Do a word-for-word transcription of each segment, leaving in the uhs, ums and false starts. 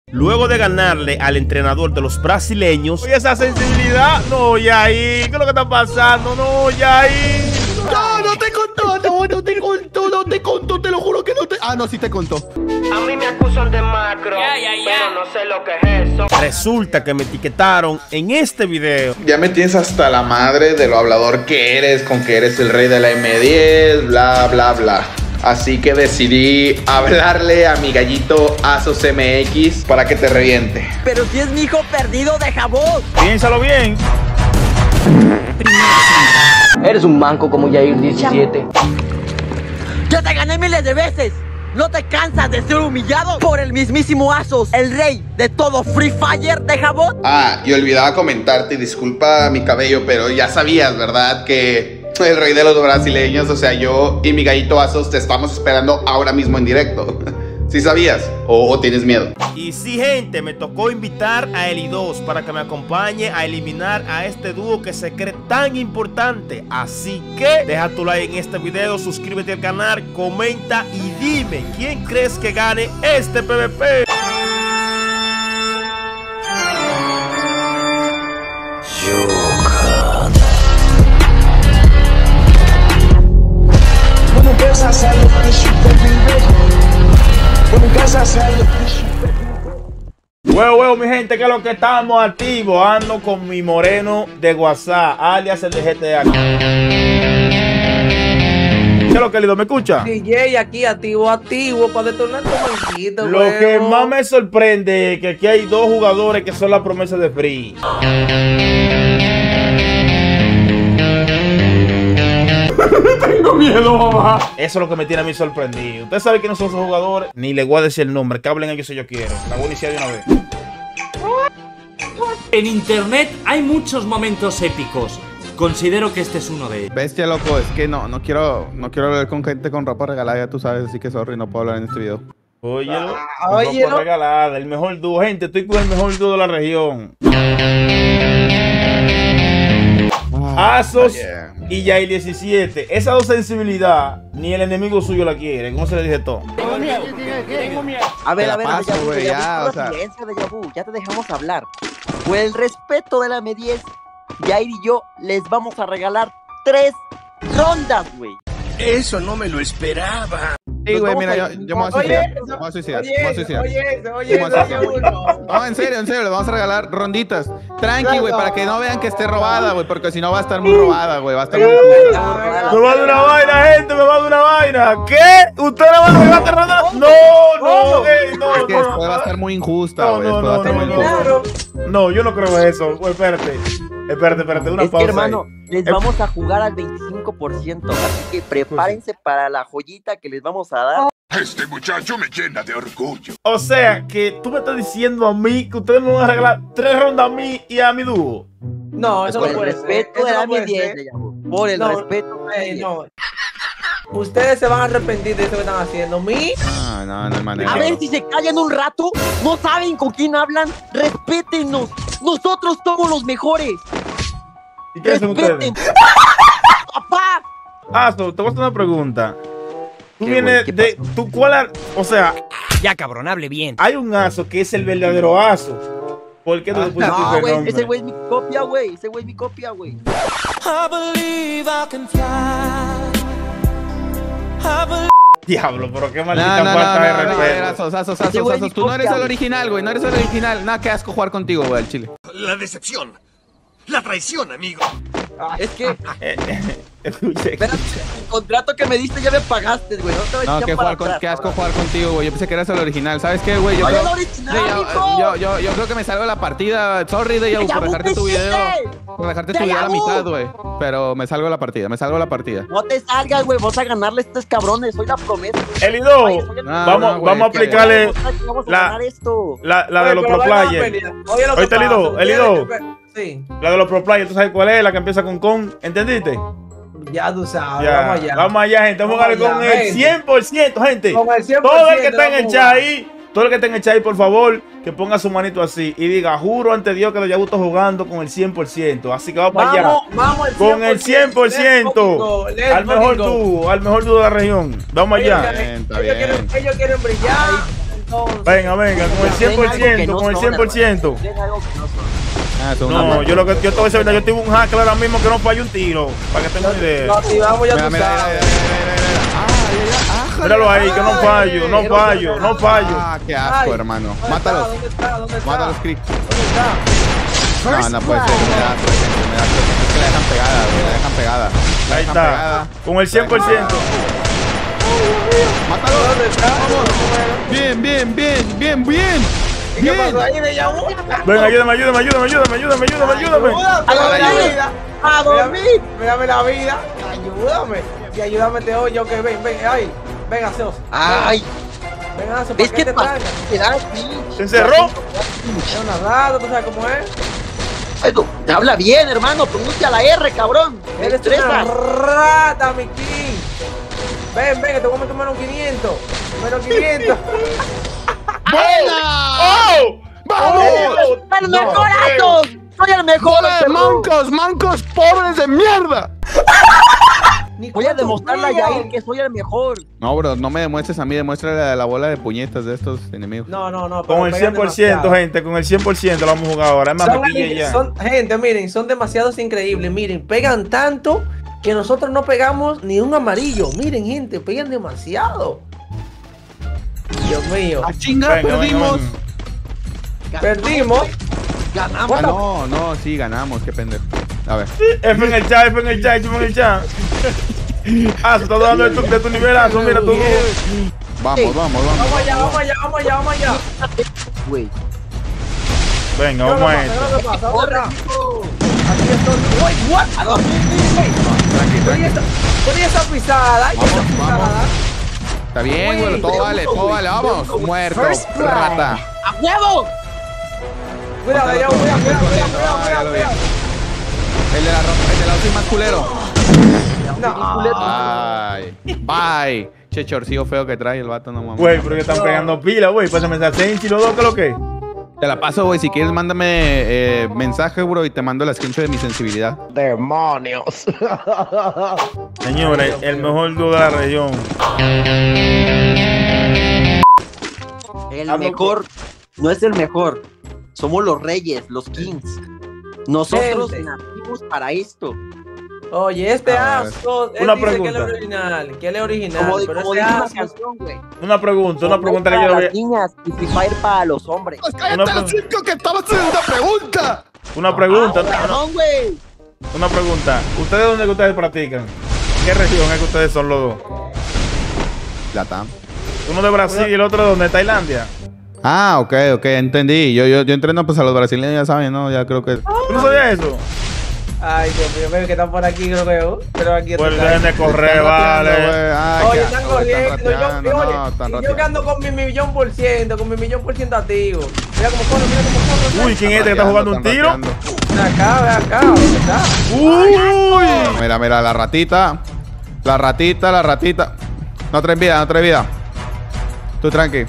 Luego de ganarle al entrenador de los brasileños. Oye, esa sensibilidad. No, Yair, ¿qué es lo que está pasando? No, Yair. No, no te contó, no, no te contó, no te contó, te lo juro que no te... Ah, no, sí te contó. A mí me acusan de macro, yeah, yeah, yeah. pero no sé lo que es eso. Resulta que me etiquetaron en este video. Ya me tienes hasta la madre de lo hablador que eres, con que eres el rey de la eme diez, bla, bla, bla. Así que decidí hablarle a mi gallito Asos eme equis para que te reviente. Pero si es mi hijo perdido de jabón. Piénsalo bien. Eres un manco como Yair diecisiete. ¡Ya te gané miles de veces! ¿No te cansas de ser humillado por el mismísimo Asos, el rey de todo Free Fire de jabón? Ah, y olvidaba comentarte, disculpa mi cabello, pero ya sabías, ¿verdad? Que el rey de los brasileños, o sea, yo y mi gallito Asos te estamos esperando ahora mismo en directo. ¿Sí sabías? ¿O, o tienes miedo? Y sí, gente, me tocó invitar a Eli dos para que me acompañe a eliminar a este dúo que se cree tan importante. Así que deja tu like en este video, suscríbete al canal, comenta y dime quién crees que gane este PvP. Huevo, huevo, mi gente, que es lo que estamos activos. Ando con mi moreno de WhatsApp, alias el de G T A. ¿Qué es lo que, Lido? ¿Me escucha? D J aquí, activo, activo, para detonar tu manquito. Lo huevo. Que más me sorprende es que aquí hay dos jugadores que son la promesa de Free. Tengo miedo, mamá. Eso es lo que me tiene a mí sorprendido. Usted sabe quiénes son esos jugadores. Ni le voy a decir el nombre. Que hablen ellos si yo quiero. La voy a iniciar de una vez. En internet hay muchos momentos épicos. Considero que este es uno de ellos. Bestia, loco, es que no, no quiero, no quiero hablar con gente con ropa regalada, ya tú sabes, así que sorry, no puedo hablar en este video. Oye, ah, oye, ropa no. regalada, el mejor dúo. Gente, estoy con el mejor dúo de la región. Ah, Asos yeah. y Yair diecisiete. Esa dos sensibilidad, ni el enemigo suyo la quiere. ¿Cómo se le dije todo? Tengo miedo, tengo miedo. A ver, a ver, paso, Deja Vu, wey, ya, o sea... silencio, Deja Vu, ya te dejamos hablar. Por el respeto de la eme diez, Yair y yo les vamos a regalar tres rondas, güey. Eso no me lo esperaba. Sí, güey, mira, yo, yo me voy a suicidar. Me voy a suicidar. Me voy a suicidar. Oye, oye, oye. No, en serio, en serio, le vamos a regalar ronditas. Tranqui, güey, para que no vean que esté robada, güey, porque si no va a estar muy robada, güey. Va a estar muy justa. Me va de una vaina, gente, me va de una vaina. ¿Qué? ¿Usted no va a regalar ronda? No, no, güey, no. Es que después va a estar muy injusta, güey. Después va a estar muy injusta. No, yo no creo eso. Güey, espérate. Espérate, espérate, una es pausa. Que, hermano, ahí. les vamos a jugar al veinticinco por ciento, así que prepárense para la joyita que les vamos a dar. Este muchacho me llena de orgullo. O sea, que tú me estás diciendo a mí que ustedes me van a regalar tres rondas a mí y a mi dúo. No, eso por no puede ser. Por el respeto de la eme diez, por el no, respeto de la no. Ustedes se van a arrepentir de eso que están haciendo. ¿Mí? No, no, no hay manera. A ver si se callan un rato. No saben con quién hablan. Respétennos. Nosotros somos los mejores. ¿Y qué hacen ustedes? ¡Papá! Aso, te voy a hacer una pregunta. Tú ¿Qué, vienes güey? de... ¿Tú cuál? O sea... Ya, cabrón, hable bien. Hay un Aso que es el verdadero Aso. ¿Por qué tú le pusiste No, ese güey, nombre? ese güey es mi copia, güey. Ese güey es mi copia, güey. Diablo, pero qué maldita No, no, falta no, de no, no, respeto. no, Asos, Asos, Asos, Asos. Tú no eres el original, güey. No eres el original. Nada, que asco jugar contigo, güey, al chile. La decepción. La traición, amigo. Es que... Escuche. Espérate, el contrato que me diste ya me pagaste, güey. No te voy a No, echar que para jugar con, atrás, qué asco cabrón. jugar contigo, güey. Yo pensé que eras el original. ¿Sabes qué, güey? Yo, Oye, creo... el original, Sí, yo, hijo. yo, yo, yo creo que me salgo de la partida. Sorry, Deja Vu, por dejarte tu video. Por dejarte tu video a la mitad, güey. Pero me salgo de la partida, me salgo de la partida. No te salgas, güey. Vamos a ganarle a estos cabrones. Soy la promesa. Eli dos, No, vamos, no, güey, vamos a que- aplicarle Vamos a la, ganar esto. la, la de Oye, los pero pro vayan a players. pelear. Oye, lo que Oíste, Eli pasa, dos, Eli dos. ustedes- Sí, La de los pro players, ¿tú sabes cuál es? La que empieza con con, ¿entendiste? ya tú sabes. Ya, Vamos allá. vamos allá, gente. Vamos a Vamos jugar con allá, el gente. cien por ciento, gente. Con el cien por ciento Todo el que está en el vamos a chat jugar. ahí, todo el que está en el chat ahí, por favor, que ponga su manito así y diga, juro ante Dios que Deja Vu está jugando con el cien por ciento. Así que vamos, Vamos, allá. vamos al Con el cien por ciento. Let's fucking go, Al let's mejor fucking go. dúo, al mejor dúo de la región. Vamos Ellos allá. quieren- Bien, está ellos bien. quieren- Ellos quieren brillar. Venga, venga, con el cien por ciento, con el cien por ciento. Ah, no, yo lo que yo te voy a decir, yo tengo un hack ahora mismo que no falla un tiro. Para que tengas una idea. Lo activamos ya tú sabes. Míralo ahí, que no fallo, no fallo, no fallo. Ah, qué asco, hermano. Mátalos. ¿Dónde está? ¿Dónde está? Mátalos, Crick. ¿Dónde está? No, no puede ser. Me da asco, me da asco. Es que la dejan pegada, güey, la dejan pegada. La Ahí dejan está, pegada. con el cien por ciento. ¡Mátalo! ¿Dónde está? Bien, bien, bien, bien, bien. ¿Y qué pasó ahí de Yabu? Ven, ayúdame, ayúdame, ayúdame, ayúdame, ayúdame, ayúdame, ayúdame. Ayúdame la vida. A dormir. Mírame la vida. Ayúdame. Y ayúdame te hoy, yo que ven, ven, ay. Ven, Aceos. Ay. Ven, Aceos, Es ¿para qué que te pasa. traen? ¿Se encerró? Es una rata, ¿tú sabes cómo es? Ay, no, te habla bien, hermano. Pronuncia la R, cabrón. Me Eres una estresas. rata, mi king. Ven, ven, que te voy a meter menos quinientos. Menos quinientos. ¡Buena! ¡Oh! ¡Vamos! ¡El mejorazo! ¡Soy el mejor! ¡Hola, mancos, mancos, pobres de mierda! Voy a demostrarle a Yair que soy el mejor. No, bro, no me demuestres a mí, demuéstrale a la bola de puñetas de estos enemigos. No, no, no. pero Con el pegan cien por ciento, demasiado. gente, con el cien por ciento lo vamos a jugar ahora. Es más, Son, me pillé ya. son- gente, miren, son demasiados increíbles. Miren, pegan tanto que nosotros no pegamos ni un amarillo. Miren, gente, pegan demasiado. Dios mío. ¡A chingar, Venga, venga, perdimos! venga. Perdimos. Ganamos. Ah, no, no, sí, ganamos, qué pendejo. A ver. F en el chat, F en el chat, F en el chat. Ah, se está dando de tu, de tu nivelazo, mira tú. Vamos, vamos, vamos. Vamos allá, vamos allá, vamos allá, vamos allá. Güey. Venga, ¿Qué vamos a pasa? esto. ¿Qué pasa? ¿Dónde está? Aquí estoy. Uy, what? ¿A dónde? Tranqui, Oye, tranqui. esa, oye, esa pisada. Vamos, esa pisada. vamos. Está bien, güey, todo vale, todo vale, vamos. Muerto, rata. ¡A huevo! Cuidado, ya, cuidado, cuidado, cuidado, cuidado, cuidado, cuidado. El de la ropa, el de la última más culero. No. Ay, bye. Che, chorcillo feo que trae el vato, no mames. Güey, pero que están pegando pila, güey. Pásame esa Senchi, los dos, ¿qué es lo que? Te la paso, güey. Si quieres, mándame eh, mensaje, bro, y te mando la screenshot de mi sensibilidad. Demonios. Señores, el mejor dúo de la región. El Hablo mejor no es el mejor. Somos los reyes, los kings. Nosotros Gente. nacimos para esto. Oye, este A ver. asco. Él Una dice que él pregunta. es original, que él es original. Como, di- pero como este dice la asco. canción, güey. Una pregunta, una pregunta que yo para le voy las niñas y Free Fire para los hombres. Pues Una cállate pre- los cinco que estabas haciendo una pregunta. Una pregunta, Perdón, güey. una pregunta. ¿Ustedes dónde que ustedes practican? ¿Qué región es que ustedes son los dos? Latam. Uno de Brasil y el otro de donde, Tailandia. Ah, ok, ok, entendí. Yo, yo, yo entreno pues a los brasileños, ya saben, ¿no? Ya creo que... ¿Tú no sabías eso? Ay, Dios mío, ven que están por aquí, creo que. uh, Pero aquí Pues están. dejen de correr, Están rapeando, vale. güey. Ay, Oye, qué están asco, güey, corriendo. Yo, rapeando, oye, no, están y yo que rapeando. ando con mi millón por ciento, con mi millón por ciento activo. Mira cómo corre, mira cómo corre. Uy, ¿quién es este que está jugando un Están tiro? rapeando. Ven acá, ven acá, ¿dónde está? Uy. Mira, mira, la ratita. La ratita, la ratita. No traes vida, no traes vida. Tú tranqui.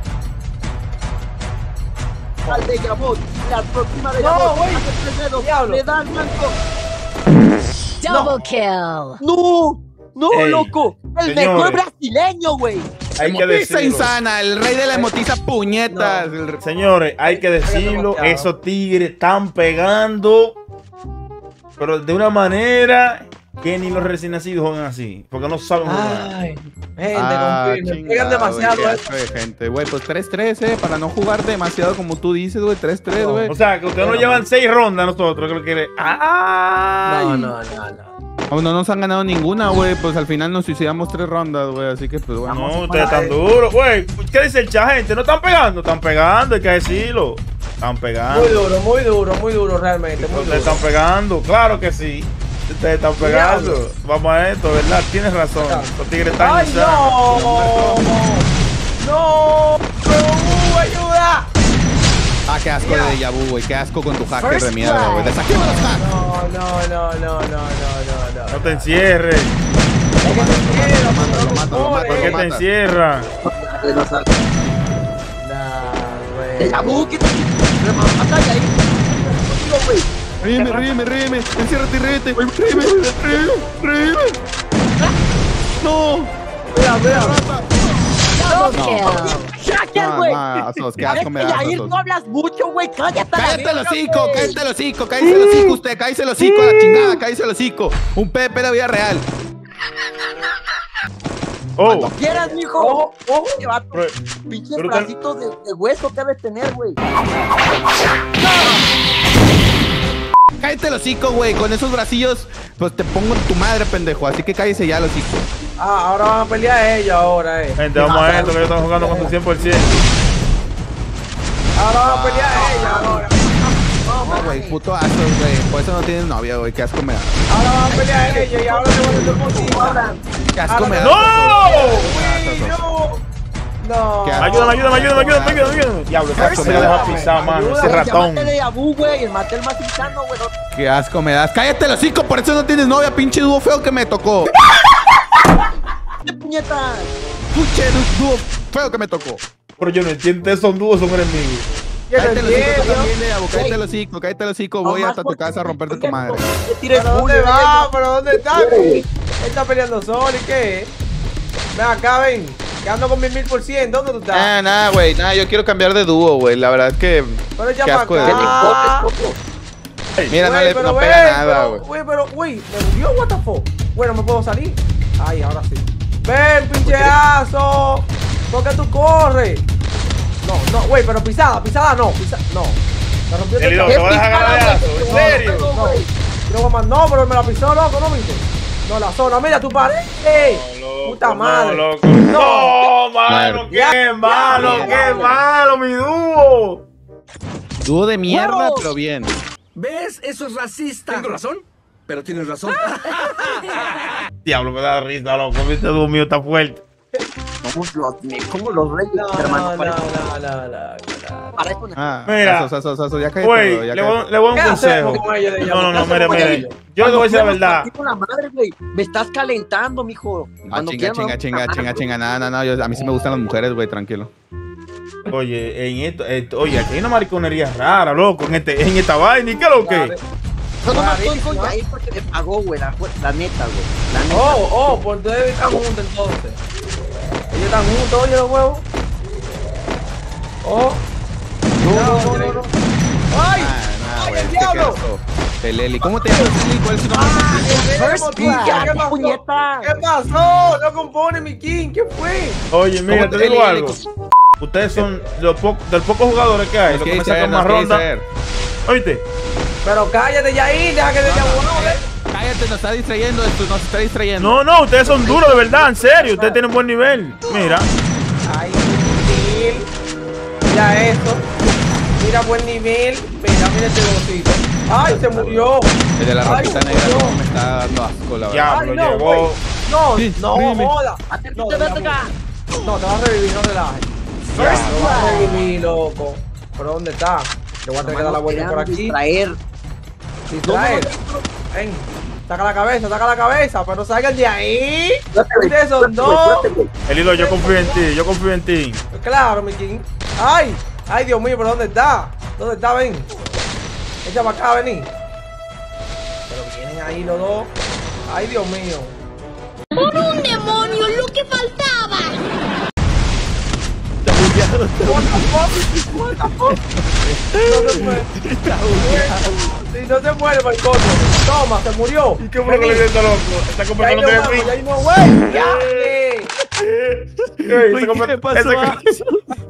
Al de Yabot. La próxima de No, Yabot. güey. Hace tres dedos. Diablo. Le da al blanco. Double kill. No, no, Ey, loco. El señores. mejor brasileño, güey. Hay que Emotiza decirlo. insana, el rey de la emotiza puñetas. No. El- Señores, hay que decirlo, demasiado. esos tigres están pegando, pero de una manera que ni los recién nacidos juegan así, porque no saben jugar. Ay, gente, Ah, confirme. chingado, Pegan demasiado, güey, qué eh. asco de gente, güey, pues tres tres, eh, para no jugar demasiado como tú dices, güey, tres tres, güey. O sea, que ustedes nos llevan seis rondas nosotros, creo que... ¡Ay! No, no, no, no. Aún no nos han ganado ninguna, güey, pues al final nos suicidamos tres rondas, güey, así que pues bueno. No, ustedes están duros, güey. ¿Qué dice el chat, gente? No están pegando, están pegando, hay que decirlo. Están pegando. Muy duro, muy duro, muy duro realmente, muy Ustedes duro. están pegando, claro que sí. Ustedes están pegando. Vamos a esto, ¿verdad? Tienes razón. Los tigres están ¡Ay, insanos. no! ¡No! ¡No! ¡Ayuda! Ah, qué asco de déjà vu, güey, qué asco con tu hacker de mierda, güey. Desactiva los hacks. No, no, no, no, no, no, no, no. No te encierres. Es que te quiero, Lo mato, pero lo mato, lo no mato, ¿Por lo qué mato. te encierras? Nah, güey. De Yabot, que te. Remata ahí. Contigo, güey. Ríeme, ríeme, ríeme, enciérrate y ríete. Ríeme, ríeme, ríeme. No. Cuidado, cuidado. Double kill. Shaker, güey. No, no, Asos, qué asco me das, Yair, Asos. tú hablas mucho, güey. Cállate. Cállate el hocico, cállate el hocico, cállate el hocico usted, cállate el hocico a la chingada, cállate el hocico. Un Pepe de la vida real. Oh. Cuando quieras, mijo. Ojo, ojo. Te va a Pero- pinches pero- bracitos de, de hueso que debes tener, güey. Cállate el hocico, güey. Con esos bracillos, pues te pongo en tu madre, pendejo. Así que cállese ya el hocico. Ah, ahora van a pelear ellos ahora, eh. Gente, vamos a esto que ellos están jugando con su cien por ciento. Ahora van a pelear ellos ahora. No, güey, puto Asos, güey. Por eso no tienes novia, güey. Qué asco me da. Ahora van a pelear ellos y ahora se van a hacer contigo ahora. Qué asco me da. Uy, no. No. Qué asco. Ayúdame, ayúdame, ayúdame, ayúdame, ayúdame, ayúdame. Diablo, ese asco me la deja pisar, mano. Ese ratón. Llámate de Yabu, güey. El Matel más insano, güey. No- Qué asco me das. Cállate el hocico, por eso no tienes novia, pinche dúo feo que me tocó. ¡Qué puñetas! Pinche dúo feo que me tocó. Pero yo no entiendo, esos dúos son enemigos. Cállate el hocico tú entiendo. también, de Yabu. Cállate el hocico, cállate el hocico. Voy Nomás hasta tu porque- casa a romperte tu madre. Te tires ¿Pero dónde culo, va? ¿Pero dónde está? Él está peleando solo y qué. Ven acá, ven. Que ando con mi mil por ciento. ¿Dónde tú estás? Ah, nada, güey. Nada, yo quiero cambiar de dúo, güey. La verdad es que. Pero ya qué para asco de acá. Mira, no, Güey, le, pero no ven, pega nada, pero- güey. Güey, pero, güey, me murió, what the fuck. Bueno, ¿me puedo salir? Ay, ahora sí. Ven, pincheazo. ¿Por qué tú corres? No, no, güey, pero pisada, pisada no, pisada, no. Me rompió el Querido, techo. te voy a dejar ganar de Asos, ¿en serio? No, no, mamá, no, pero me la pisó, loco, ¿no viste? No, la zona, mira tu pared. ¡Ey! Puta madre. No, loco. No, mano, qué malo, qué malo, mi dúo. Dúo de mierda, ¡Huevos! pero bien. ¿Ves? Eso es racista. Tengo razón, pero tienes razón. Diablo, me da risa, loco. Este dúo mío está fuerte. Somos los, como los reyes, No, hermano. no, para no, eso- no, no, no, no. para eso- Ah, Mira. Asos, Asos, Asos, ya cállate, Güey, bro, ya le voy, cállate. le voy a ¿Qué un consejo. hacemos con ellos de No, no, no, Yabu? mire, ¿Qué mire. hacemos con Yo le voy a decir la Cuando verdad. juegas con la madre, güey. Me estás calentando, mijo. No, Cuando chinga, quieras, chinga, vamos chinga, a chinga, ganar, chinga. No, no, no. Yo, a mí sí me gustan las mujeres, güey, tranquilo. Oye, en esto, esto- oye, aquí hay una mariconería rara, loco, en este, en esta vaina. ¿Y qué es lo que? Yo no Claro, estoy con ¿no? Yair porque me pagó, güey. La, la neta, güey. La neta. Oh, oh, pues ustedes están juntos entonces. Ellos están juntos, oye, los huevos. Oh. No, no, no, no. ¡Ay! Ah, nada, ¡Ay, güey. el es que diablo! qué asco. El Eli. ¿Cómo te llamas, Eli? ¿Cuál es tu nombre? First ¿Qué blood, pasó? puñeta. ¿Qué pasó? No compone mi king. ¿Qué fue? Oye, mira, ¿Cómo te te- digo Eli, algo. Eli? Ustedes son los po de los pocos jugadores que hay, Es los que que me dice, sacan no, más es que rondas. dice. Oíste, Pero cállate ya ahí, deja que te llamo, ¿no? Cállate, nos está distrayendo esto, nos está distrayendo. no, no, ustedes son duros de verdad, en serio. Ustedes tienen buen nivel. Mira, Ay, Bill. Mira esto. Mira buen nivel. Mira, mira este bolsito. Ay, se murió. El de la Ay, ropita se negra murió. no me está dando asco, la verdad. diablo, Ay, no, llegó. güey. No, Sí, no, dime. joda. No, Te vete acá. no, te vas a revivir, no relajes. Ya, First te vas a blood. revivir, loco. ¿Pero dónde está? Le voy a tener que dar la vuelta por aquí. Distraer. Distraer. Ven, saca la cabeza, saca la cabeza, pero salgan de ahí. Ustedes son dos. El hilo, yo confío en ti, yo confío en ti. Claro, mi king. Ay, ay, Dios mío, pero ¿dónde está? ¿Dónde está? Ven. Echa para acá, vení. Pero vienen ahí los dos. Ay, Dios mío. ¡Por un demonio, lo que faltaba! What the fuck? No se muere. Sí, no se muere, marcoso. Toma, se murió. ¿Y qué fue lo que le dio este loco? Está Ya comprando no de vamos, mí. ya no, güey. Ya, eh. Ey, se come- pasó, ese-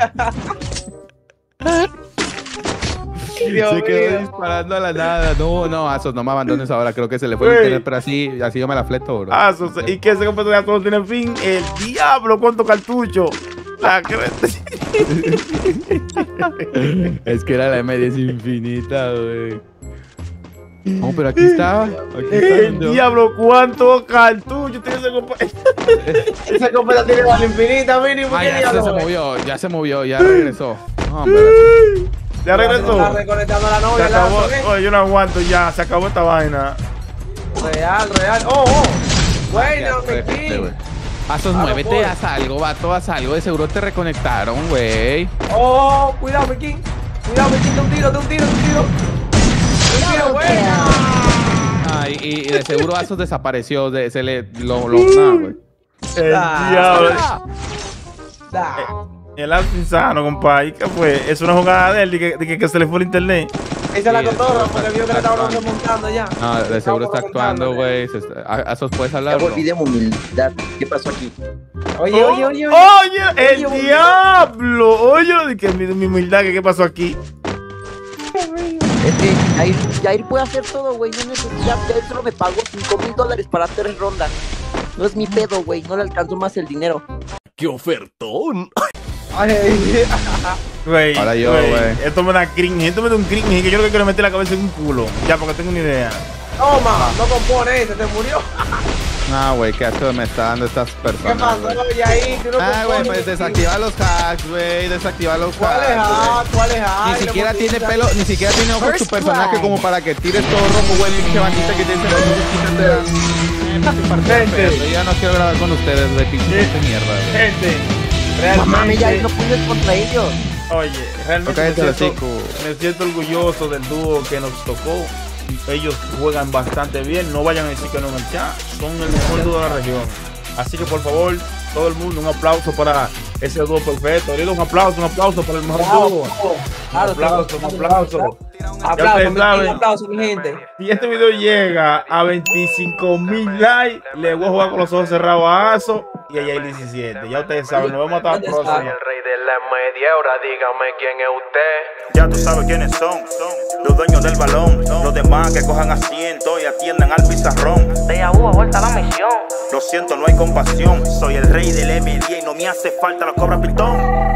Dios Se quedó mío. disparando a la nada. No, no, Asos, no me abandones ahora. Creo que se le fue el Güey. internet, pero así, así yo me la fleto, bro. Ah, so- ¿y qué ese completo ya todo tiene fin? El diablo, cuánto cartucho. La cresta. Es que era la M diez infinita, güey. No, pero aquí está. Aquí está. El diablo, cuánto cartucho tiene ese compa- Esa copeta tiene la infinita, mínimo. Ah, ¿Qué ya diablo, se güey? movió, ya se movió, ya regresó. No, hombre. Ya regresó. Está reconectando a la Se novia, acabó. Lazo, ¿eh? Oye, yo no aguanto ya. Se acabó esta vaina. Real, real. Oh, oh. Bueno, mi Este, king. güey. Asos, Ah, no muévete, puedo. haz algo, vato, haz algo. De seguro te reconectaron, güey. Oh, cuidado, mi king. Cuidado, mi king. De un tiro, de un tiro, de un tiro. De un tiro, buena. Ah, y, y de seguro Asos desapareció. De, se le. Lo. lo nah, güey. El Ah. diablo. Da. El alto insano, compadre. ¿Qué fue? Es una jugada de él, de que, de que, que se le fue el internet. Esa la cotorra, porque vio que le estaban remontando ya. No, de seguro está actuando, güey. ¿A esos puedes hablar? Ya olvidemos humildad. ¿Qué pasó aquí? Oye, oye, oye, oye. Oye, el oye, diablo. Oye, de que mi, mi humildad, que qué pasó aquí. Es que Jair, Jair puede hacer todo, güey. No necesita. Él solo me pagó cinco mil dólares para tres rondas. No es mi pedo, güey. No le alcanzó más el dinero. ¡Qué ofertón! Güey, ahora yo, güey. Esto me da cringe, esto me da un cringe que yo lo que quiero meter la cabeza en un culo. Ya, porque tengo una idea. Toma, no compone, se te murió. No, güey, qué asco me está dando estas personas. ¿Qué pasó, Yair? ¿Tú no ah, güey, pues desactiva los hacks, güey, desactiva los hacks. ¿Cuál es hack? ¿Cuál es hack? Ni siquiera tiene pelo, ni siquiera tiene ojos tu personaje como para que tires todo rojo, güey, pinche bandita que tiene ese. Yo ya no quiero grabar con ustedes, güey, pinche de mierda, güey. Gente, realmente. Yair, no puedes contra ellos. Oye, realmente okay, me, siento, me siento orgulloso del dúo que nos tocó. Ellos juegan bastante bien, no vayan a decir que no en el chat, son el mejor dúo de la región. Así que por favor, todo el mundo, un aplauso para ese dúo perfecto. Un aplauso, un aplauso para el mejor claro, dúo. Claro, un aplauso, un aplauso. Aplauso, mi, aplauso, mi gente. Si este video llega a veinticinco mil likes, le voy a jugar con los ojos cerrados a Aso y a Yair diecisiete. Ya ustedes saben, nos vemos hasta la próxima. El rey de la media hora, dígame quién es usted. Ya tú sabes quiénes son, los dueños del balón, los demás que cojan asiento y atiendan al pizarrón. De a vuelta a la misión. Lo siento, no hay compasión, soy el rey del M diez y no me hace falta la cobra pitón.